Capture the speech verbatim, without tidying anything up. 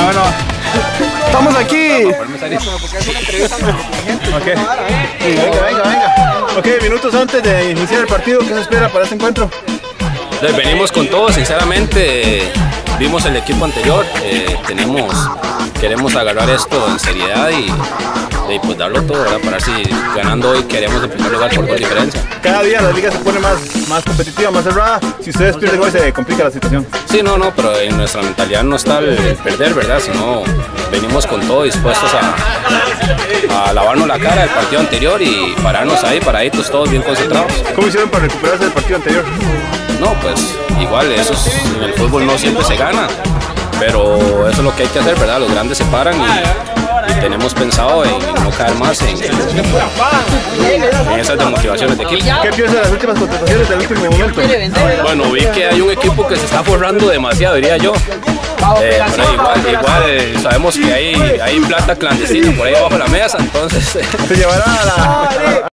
Bueno, estamos aquí. Okay. Venga, venga, venga. Ok, minutos antes de iniciar el partido, ¿qué se espera para este encuentro? Entonces, venimos con todo, sinceramente. Vimos el equipo anterior, eh, tenemos, queremos agarrar esto en seriedad y, y pues darlo todo, ¿verdad? Para ver si ganando hoy queremos en primer lugar por gol diferencia. Cada día la liga se pone más, más competitiva, más cerrada. Si ustedes pierden hoy se complica la situación. Sí, no, no, pero en nuestra mentalidad no está el perder, ¿verdad? Sino venimos con todo dispuestos a, a lavarnos la cara del partido anterior y pararnos ahí, paraditos, todos bien concentrados. ¿Cómo hicieron para recuperarse del partido anterior? No, pues igual, eso es, en el fútbol no siempre se gana, pero eso es lo que hay que hacer, ¿verdad? Los grandes se paran y, y tenemos pensado en no caer más en, en esas desmotivaciones de equipo. ¿Qué piensas de las últimas contrataciones del último momento? Bueno, vi que hay un equipo que se está forrando demasiado, diría yo. Eh, pero igual, igual eh, sabemos que hay, hay plata clandestina por ahí abajo de la mesa, entonces... Se llevará a la...